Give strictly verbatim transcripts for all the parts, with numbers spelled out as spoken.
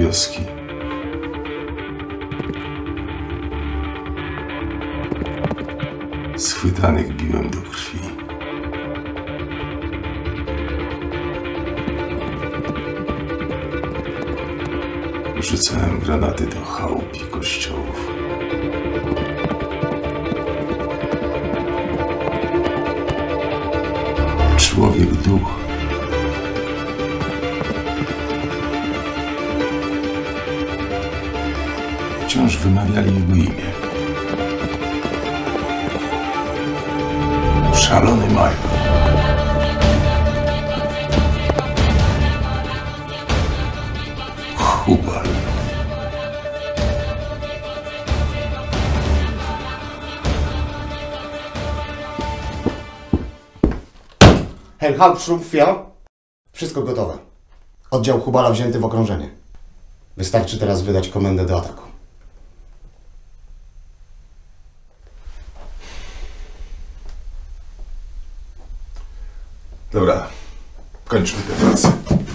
wioski. Schwytanych biłem do krwi. Rzucałem granaty do chałup i kościołów. Człowiek duch. Wciąż wymawiali jego imię. Szalony major. Hubal. Herr Hauptsturmführer, wszystko gotowe. Oddział Hubala wzięty w okrążenie. Wystarczy teraz wydać komendę do ataku. Dobra, kończmy tę pracę.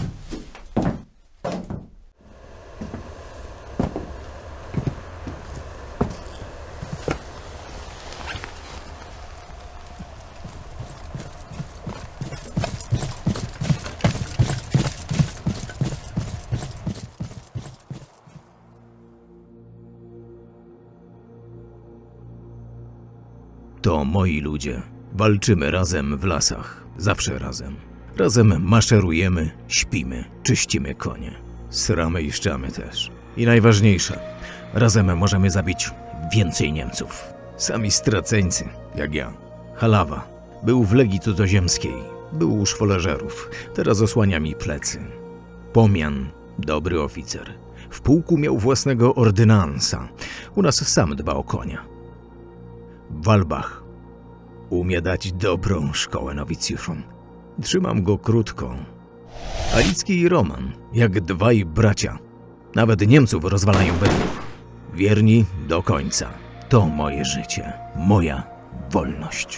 To moi ludzie. Walczymy razem w lasach. Zawsze razem. Razem maszerujemy, śpimy, czyścimy konie. Sramy i szczamy też. I najważniejsze, razem możemy zabić więcej Niemców. Sami straceńcy, jak ja. Halawa. Był w Legii Cudzoziemskiej. Był u szwoleżerów. Teraz osłania mi plecy. Pomian. Dobry oficer. W pułku miał własnego ordynansa. U nas sam dba o konia. Walbach. Umie dać dobrą szkołę nowicjuszom. Trzymam go krótko. Alicki i Roman, jak dwaj bracia. Nawet Niemców rozwalają we dwóch. Wierni do końca. To moje życie. Moja wolność.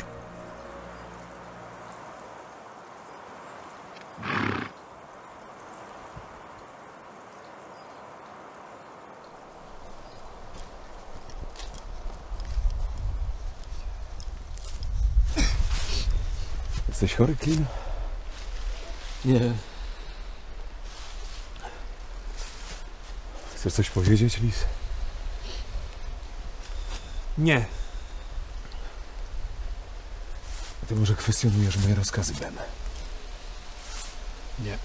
Jesteś chory, Klin? Nie. Chcesz coś powiedzieć, Lis? Nie. A ty może kwestionujesz moje rozkazy, Ben? Nie.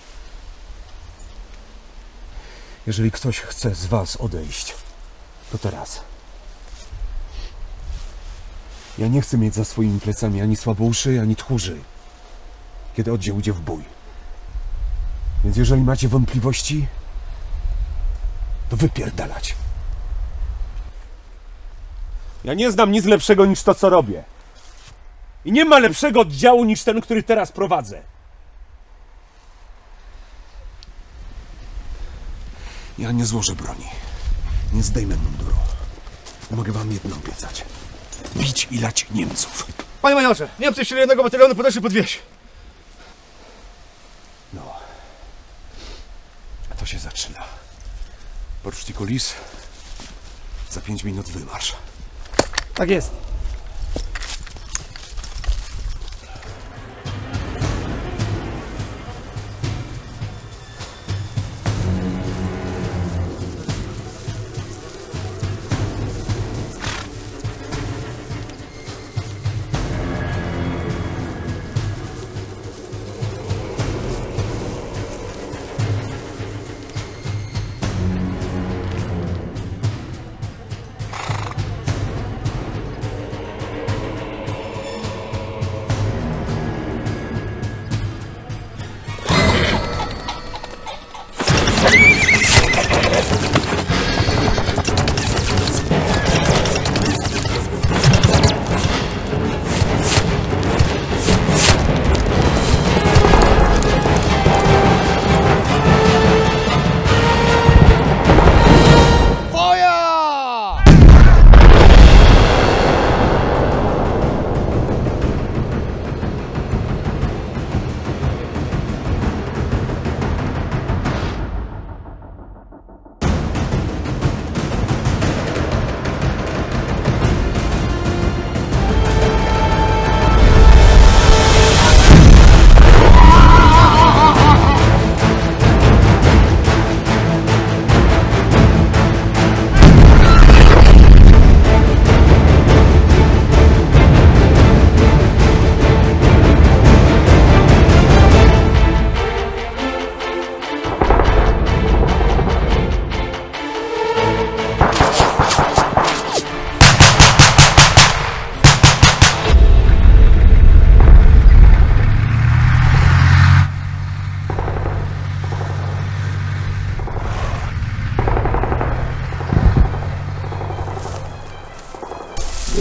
Jeżeli ktoś chce z was odejść, to teraz. Ja nie chcę mieć za swoimi plecami ani słabouszy, ani tchórzy, kiedy oddział idzie w bój. Więc jeżeli macie wątpliwości, to wypierdalać. Ja nie znam nic lepszego niż to, co robię. I nie ma lepszego oddziału niż ten, który teraz prowadzę. Ja nie złożę broni. Nie zdejmę munduru. Mogę wam jedno obiecać. Bić i lać Niemców. Panie majorze, Niemcy wśród jednego batalionu podeszli pod wieś. No. A to się zaczyna. Poruczniku Lis, za pięć minut wymarsz. Tak jest.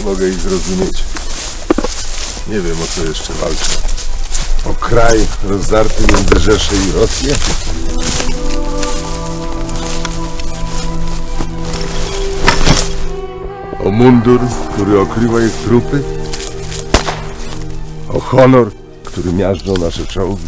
mogę ich zrozumieć. Nie wiem, o co jeszcze walczę. O kraj rozdarty między Rzeszę i Rosję? O mundur, który okrywa ich trupy? O honor, który miażdżą nasze czołgi?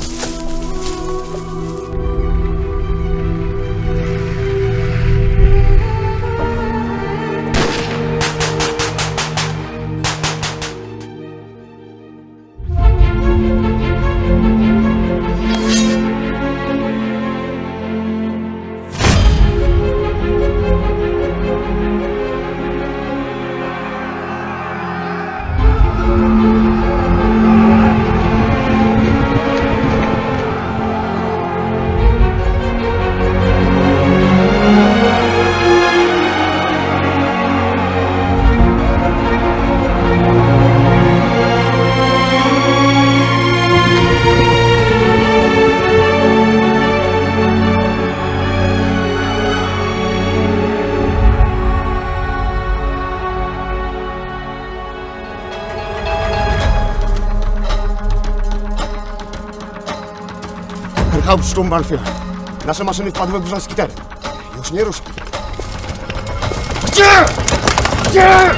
Hauptsturmbannführer. Nasze maszyny wpadły w górzański teren. Już nie ruszaj. Gdzie? Gdzie?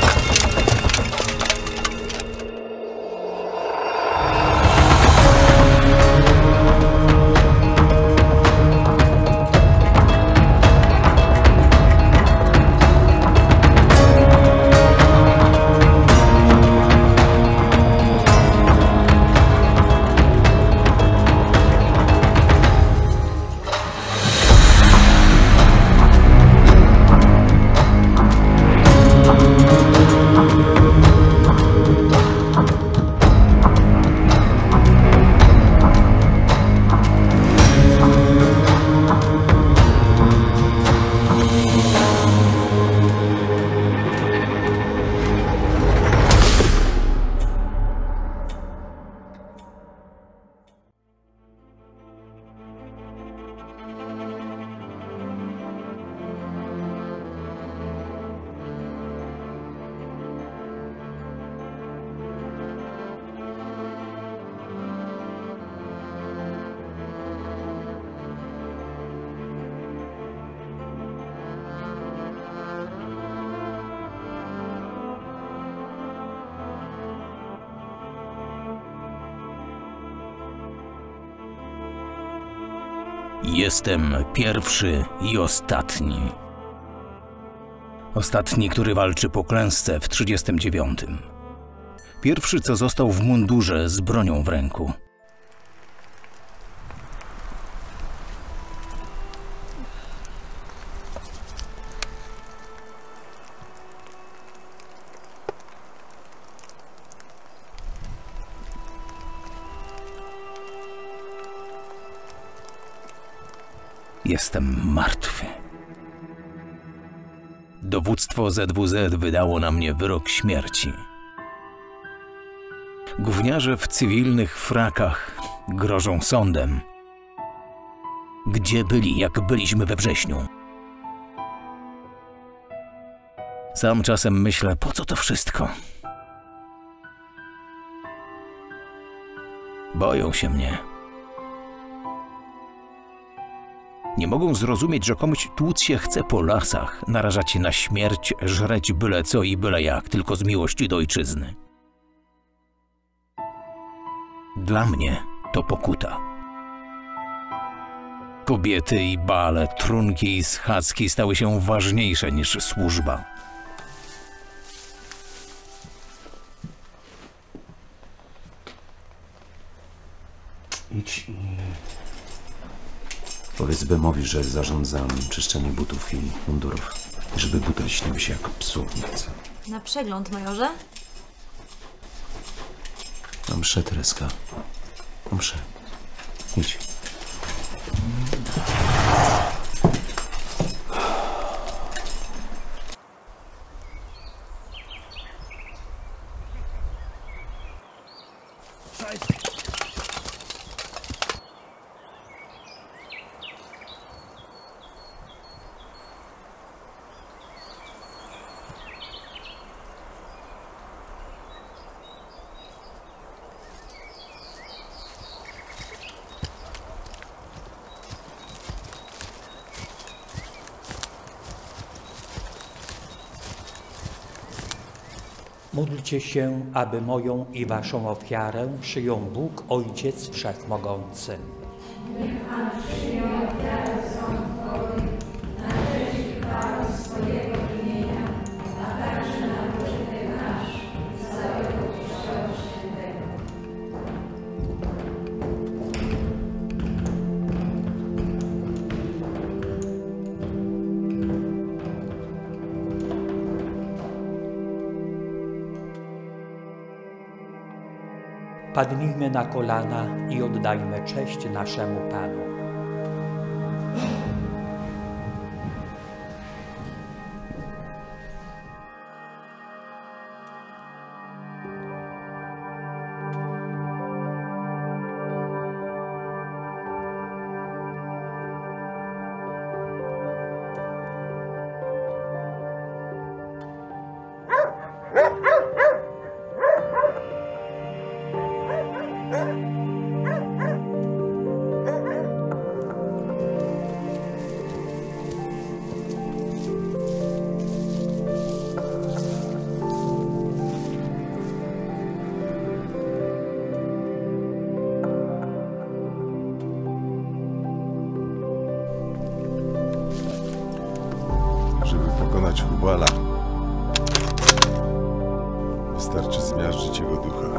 Jestem pierwszy i ostatni. Ostatni, który walczy po klęsce w trzydziestym dziewiątym. Pierwszy, co został w mundurze z bronią w ręku. Jestem martwy. Dowództwo Z W Z wydało na mnie wyrok śmierci. Gówniarze w cywilnych frakach grożą sądem. Gdzie byli, jak byliśmy we wrześniu? Sam czasem myślę, po co to wszystko? Boją się mnie. Nie mogą zrozumieć, że komuś tłuc się chce po lasach, narażać się na śmierć, żreć byle co i byle jak, tylko z miłości do ojczyzny. Dla mnie to pokuta. Kobiety i bale, trunki i schadzki stały się ważniejsze niż służba. Idź i powiedz Bemowi, że zarządzam czyszczenie butów i mundurów. I żeby buty lśniły się jak psu w nicy. Na przegląd, majorze? Mam mszę, Tereska. Mam mszę. Idź. Módlcie się, aby moją i waszą ofiarę przyjął Bóg Ojciec Wszechmogący. Niech Pan przyjął ofiarę sąd Twój, na cześć i chwałę swojego imienia, a także na pożytek nasz i całego Kościoła Świętego. Padnijmy na kolana i oddajmy cześć naszemu Panu. Żeby pokonać Hubala, wystarczy zmiażdżyć jego ducha.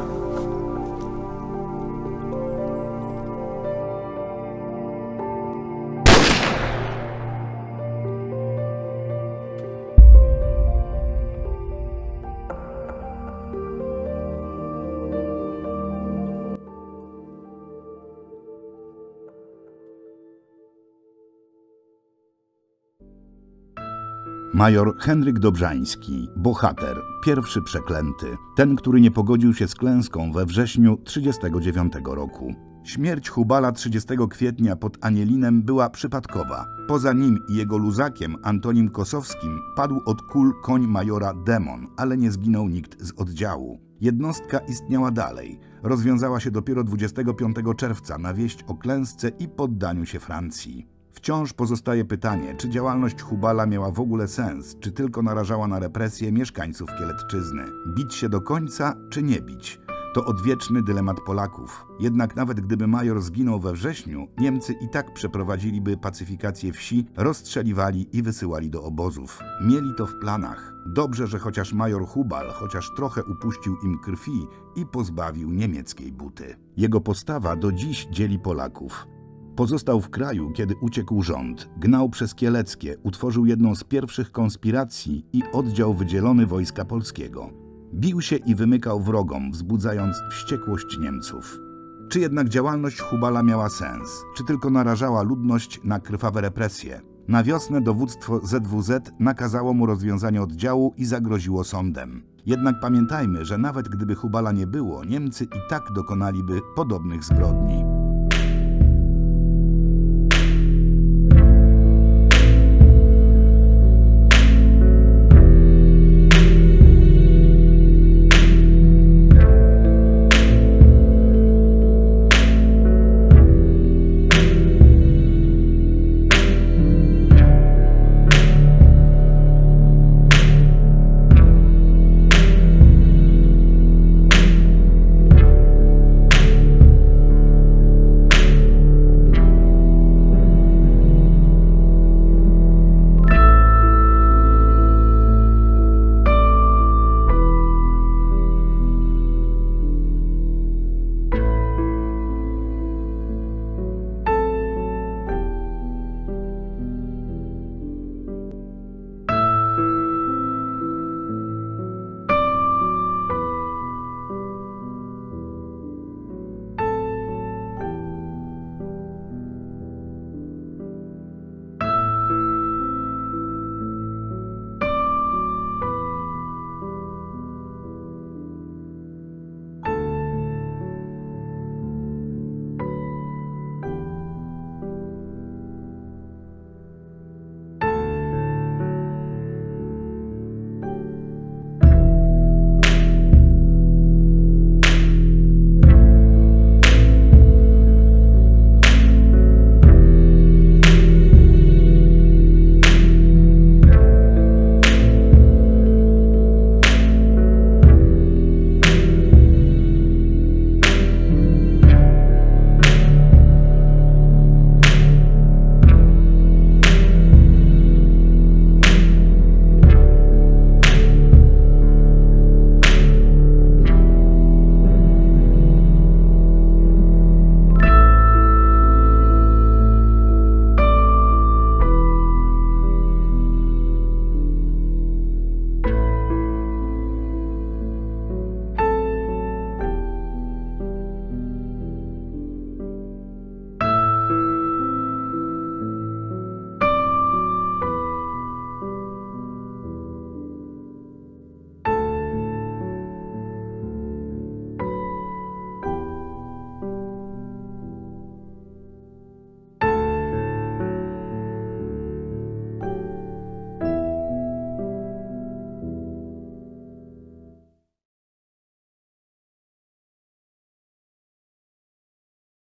Major Henryk Dobrzański, bohater, pierwszy przeklęty, ten, który nie pogodził się z klęską we wrześniu trzydziestego dziewiątego roku. Śmierć Hubala trzydziestego kwietnia pod Anielinem była przypadkowa. Poza nim i jego luzakiem Antonim Kosowskim padł od kul koń majora Demon, ale nie zginął nikt z oddziału. Jednostka istniała dalej. Rozwiązała się dopiero dwudziestego piątego czerwca na wieść o klęsce i poddaniu się Francji. Wciąż pozostaje pytanie, czy działalność Hubala miała w ogóle sens, czy tylko narażała na represje mieszkańców Kieletczyzny. Bić się do końca, czy nie bić? To odwieczny dylemat Polaków. Jednak nawet gdyby major zginął we wrześniu, Niemcy i tak przeprowadziliby pacyfikację wsi, rozstrzeliwali i wysyłali do obozów. Mieli to w planach. Dobrze, że chociaż major Hubal chociaż trochę upuścił im krwi i pozbawił niemieckiej buty. Jego postawa do dziś dzieli Polaków. Pozostał w kraju, kiedy uciekł rząd, gnał przez Kieleckie, utworzył jedną z pierwszych konspiracji i oddział wydzielony Wojska Polskiego. Bił się i wymykał wrogom, wzbudzając wściekłość Niemców. Czy jednak działalność Hubala miała sens? Czy tylko narażała ludność na krwawe represje? Na wiosnę dowództwo Z W Z nakazało mu rozwiązanie oddziału i zagroziło sądem. Jednak pamiętajmy, że nawet gdyby Hubala nie było, Niemcy i tak dokonaliby podobnych zbrodni.